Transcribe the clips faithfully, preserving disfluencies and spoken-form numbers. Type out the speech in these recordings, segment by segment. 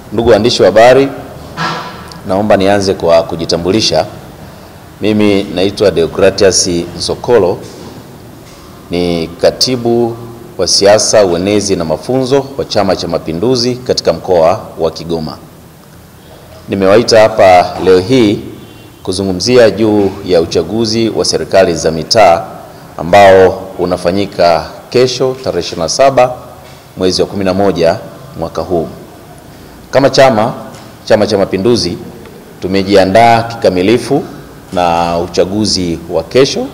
Ndugu waandishi wa habari, naomba nianze kwa kujitambulisha. Mimi naitwa Deogratias Nsokolo, ni katibu wa siasa, uenezi na mafunzo wa Chama cha Mapinduzi katika mkoa wa Kigoma. Nimewaita hapa leo hii kuzungumzia juu ya uchaguzi wa serikali za mitaa ambao unafanyika kesho tarehe ishirini na saba mwezi wa kumi na moja mwaka huu. Kama chama Chama cha Mapinduzi tumejiandaa kikamilifu na uchaguzi wa kesho.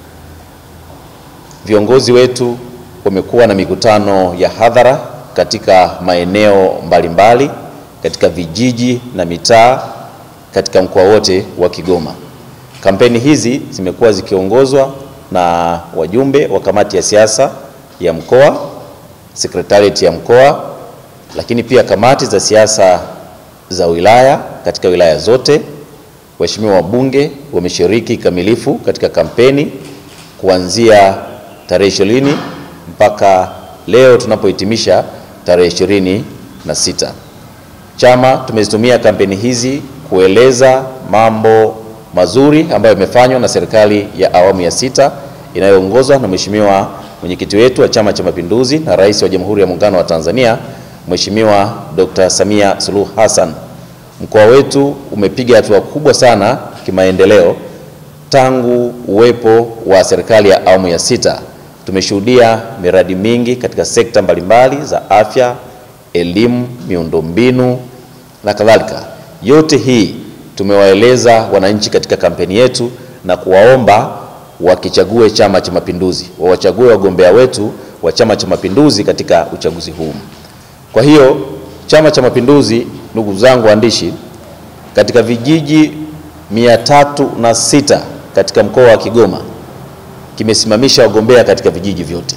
Viongozi wetu wamekuwa na mikutano ya hadhara katika maeneo mbalimbali katika vijiji na mitaa katika mkoa wote wa Kigoma. Kampeni hizi zimekuwa zikiongozwa na wajumbe wa kamati ya siasa ya mkoa, secretariat ya mkoa, lakini pia kamati za siasa za wilaya katika wilaya zote. Waheshimiwa wabunge wameshiriki kamilifu katika kampeni kuanzia tarehe ishirini mpaka leo tunapohitimisha tarehe ishirini na sita. Chama tumezitumia kampeni hizi kueleza mambo mazuri ambayo yamefanywa na serikali ya awamu ya sita inayoongozwa na Mheshimiwa mwenyekiti wetu wa Chama cha Mapinduzi na Rais wa Jamhuri ya Muungano wa Tanzania, Mheshimiwa Doctor Samia Suluhu Hassan. Mkoa wetu umepiga hatua kubwa sana kimaendeleo tangu uwepo wa serikali ya awamu ya sita. Tumeshuhudia miradi mingi katika sekta mbalimbali za afya, elimu, miundombinu na kadhalika. Yote hii tumewaeleza wananchi katika kampeni yetu na kuwaomba wakichague Chama cha Mapinduzi, wawachague wagombea wetu wa Chama cha Mapinduzi katika uchaguzi huu. Kwa hiyo Chama cha Mapinduzi, ndugu zangu waandishi, katika vijiji mia tatu na sita katika mkoa wa Kigoma kimesimamisha wagombea katika vijiji vyote,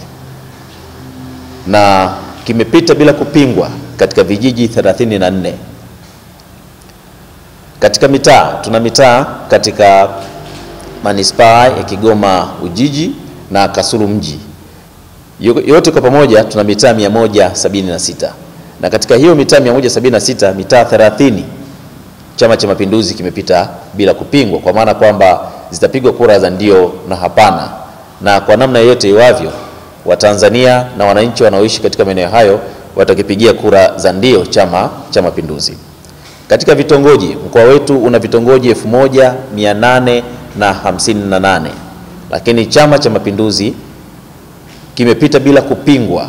na kimepita bila kupingwa katika vijiji thelathini na nne. Katika mitaa, tuna mitaa katika manispaa ya Kigoma Ujiji na Kasulu mji. Yote kwa pamoja tuna mitaa mia moja sabini na sita. Na katika hiyo mitaa mia moja sabini na sita, mitaa thelathini Chama cha Mapinduzi kimepita bila kupingwa, kwa maana kwamba zitapigwa kura za ndio na hapana. Na kwa namna yote iwavyo, Watanzania na wananchi wanaoishi katika maeneo hayo watakipigia kura za ndio Chama cha Mapinduzi. Katika vitongoji, mkoa wetu una vitongoji elfu moja mia nane na hamsini na nane. Lakini Chama cha Mapinduzi kimepita bila kupingwa.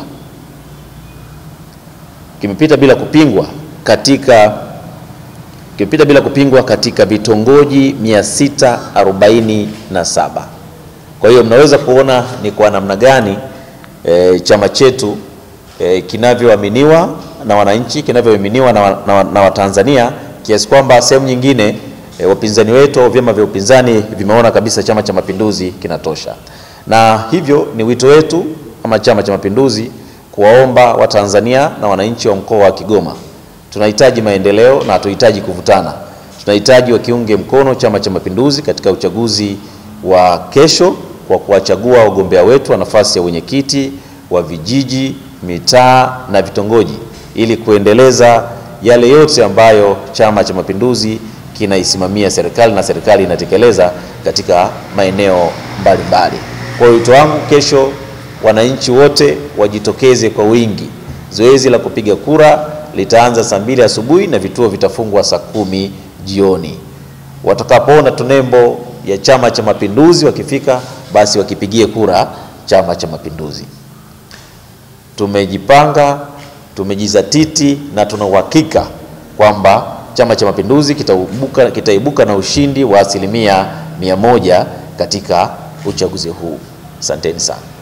Kimepita bila kupingwa katika kimepita bila kupingwa katika vitongoji mia sita arobaini na saba. Kwa hiyo mnaweza kuona ni kwa namna gani e, chama chetu e, kinavyoaminiwa na wananchi, kinavyoaminiwa na, na, na Watanzania, kiasi kwamba sehemu nyingine e, wapinzani wetu au vyama vya upinzani vimeona kabisa Chama cha Mapinduzi kinatosha. Na hivyo ni wito wetu kama Chama cha Mapinduzi kuwaomba Watanzania na wananchi wa mkoa wa Kigoma. Tunahitaji maendeleo na hatuhitaji kuvutana. Tunahitaji wakiunge mkono Chama cha Mapinduzi katika uchaguzi wa kesho kwa kuwachagua wagombea wetu wa nafasi ya wenyekiti wa vijiji, mitaa na vitongoji, ili kuendeleza yale yote ambayo Chama cha Mapinduzi kinaisimamia serikali na serikali inatekeleza katika maeneo mbalimbali. Kwa hiyo wito wangu, kesho wananchi wote wajitokeze kwa wingi. Zoezi la kupiga kura litaanza saa mbili asubuhi na vituo vitafungwa saa kumi jioni. Watakapoona tunembo ya Chama cha Mapinduzi wakifika, basi wakipigie kura Chama cha Mapinduzi. Tumejipanga, tumejizatiti na tuna uhakika kwamba Chama cha Mapinduzi kitaibuka kitaibuka na ushindi wa asilimia mia moja katika uchaguzi huu. Asanteni sana.